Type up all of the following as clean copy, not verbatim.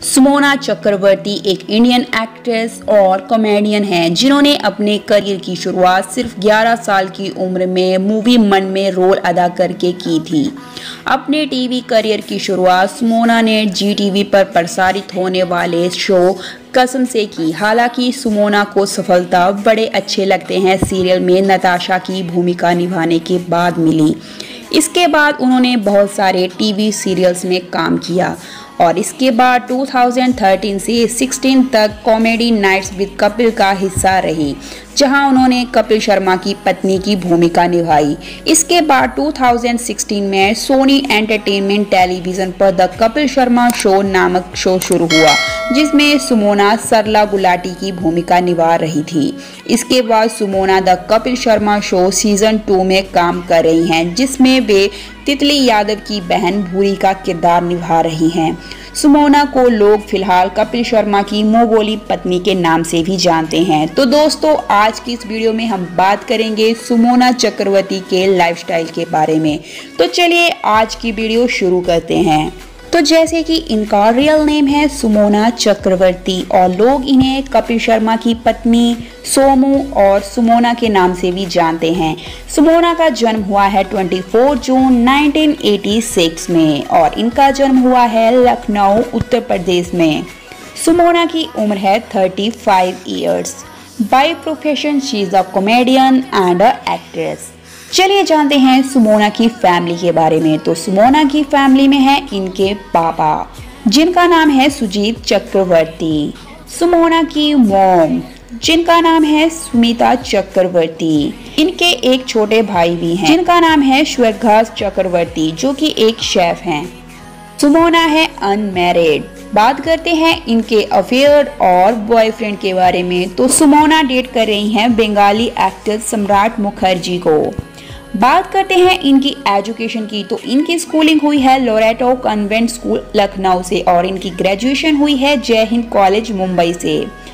सुमोना चक्रवर्ती एक Indian actress और comedian हैं जिन्होंने अपने करियर की शुरुआत सिर्फ 11 साल की उम्र में मूवी मन में रोल अदा करके की थी। अपने टीवी करियर की शुरुआत सुमोना ने जी टीवी पर प्रसारित होने वाले शो कसम से की। हालांकि सुमोना को सफलता बड़े अच्छे लगते हैं सीरियल में नताशा की भूमिका निभाने के बाद मिली। इसके बाद उन्होंने बहुत सारे टीवी सीरियल्स में काम किया और इसके बाद 2013 से 16 तक कॉमेडी नाइट्स विद कपिल का हिस्सा रही, जहां उन्होंने कपिल शर्मा की पत्नी की भूमिका निभाई। इसके बाद 2016 में सोनी एंटरटेनमेंट टेलीविजन पर द कपिल शर्मा शो नामक शो शुरू हुआ, जिसमें सुमोना सरला गुलाटी की भूमिका निभा रही थी। इसके बाद Sumona the Kapil Sharma show season 2 में काम कर रही हैं, जिसमें वे तितली यादव की बहन भूरी का किरदार निभा रही हैं। सुमोना को लोग फिलहाल कपिल शर्मा की मुंह बोली पत्नी के नाम से भी जानते हैं। तो दोस्तों, आज की इस वीडियो में हम बात करेंगे सुमोना चक्रवर्ती के लाइफस्टाइल के बारे में। तो चलिए आज की वीडियो शुरू करते हैं। तो जैसे कि इनका रियल नेम है सुमोना चक्रवर्ती और लोग इन्हें कपिल शर्मा की पत्नी सोमू और सुमोना के नाम से भी जानते हैं। सुमोना का जन्म हुआ है 24 जून 1986 में और इनका जन्म हुआ है लखनऊ उत्तर प्रदेश में। सुमोना की उम्र है 35 years. By profession she is a comedian and a actress. चलिए जानते हैं सुमोना की फैमिली के बारे में। तो सुमोना की फैमिली में है इनके पापा, जिनका नाम है सुजीत चक्रवर्ती। सुमोना की मॉम, जिनका नाम है सुमिता चक्रवर्ती। इनके एक छोटे भाई भी हैं, जिनका नाम है श्वेतघास चक्रवर्ती, जो कि एक शेफ हैं। सुमोना है अनमैरिड। बात करते हैं इनके अफेयर और बॉयफ्रेंड के बारे में। तो सुमोना डेट कर रही हैं बंगाली एक्टर सम्राट मुखर्जी को। बात करते हैं इनकी एजुकेशन की। तो इनकी स्कूलिंग हुई है लोरेटो कन्वेंट स्कूल लखनऊ से और इनकी ग्रेजुएशन हुई है जय हिंद कॉलेज मुंबई से।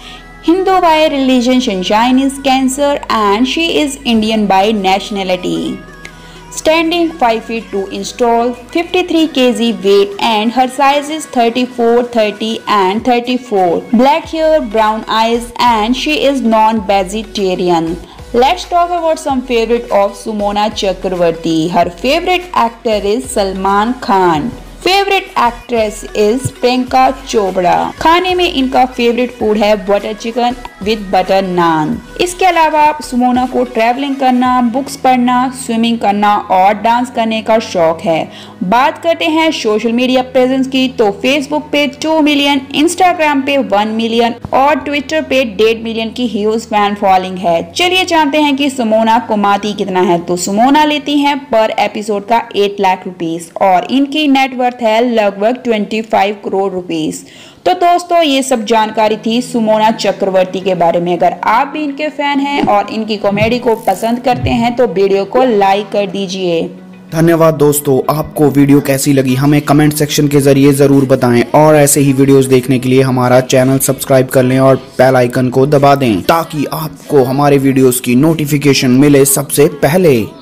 Hindu by religion, sun sign is Cancer and she is Indian by nationality. Standing 5 feet 2 inch tall, 53 kg weight and her size is 34, 30 and 34. Black hair, brown eyes and she is non-vegetarian. Let's talk about some favorite of Sumona Chakravarti. Her favorite actor is Salman Khan. Favourite actress is Priyanka Chopra. खाने में इनका favourite food है butter chicken with butter naan. इसके अलावा सुमोना को travelling करना, books पढ़ना, swimming करना और डांस करने का शौक है। बात करते हैं सोशल मीडिया प्रेजेंस की। तो फेसबुक पे 2 मिलियन, इंस्टाग्राम पे 1 मिलियन और ट्विटर पे 1.5 मिलियन की ह्यूज फैन फॉलोइंग है। चलिए जानते हैं कि सुमोना कमाती कितना है। तो सुमोना लेती हैं पर एपिसोड का 8 लाख रुपीस और इनकी नेटवर्थ है लगभग 25 करोड़ रुपीस। तो दोस्तों, ये सब जानकारी थी सुमोना चक्रवर्ती के बारे में। अगर आप भी इनके फैन हैं और इनकी कॉमेडी को पसंद करते हैं तो वीडियो को लाइक कर दीजिए। धन्यवाद दोस्तों। आपको वीडियो कैसी लगी हमें कमेंट सेक्शन के जरिए जरूर बताएं और ऐसे ही वीडियोस देखने के लिए हमारा चैनल सब्सक्राइब कर लें और बेल आइकन को दबा दें ताकि आपको हमारे वीडियोस की नोटिफिकेशन मिले सबसे पहले।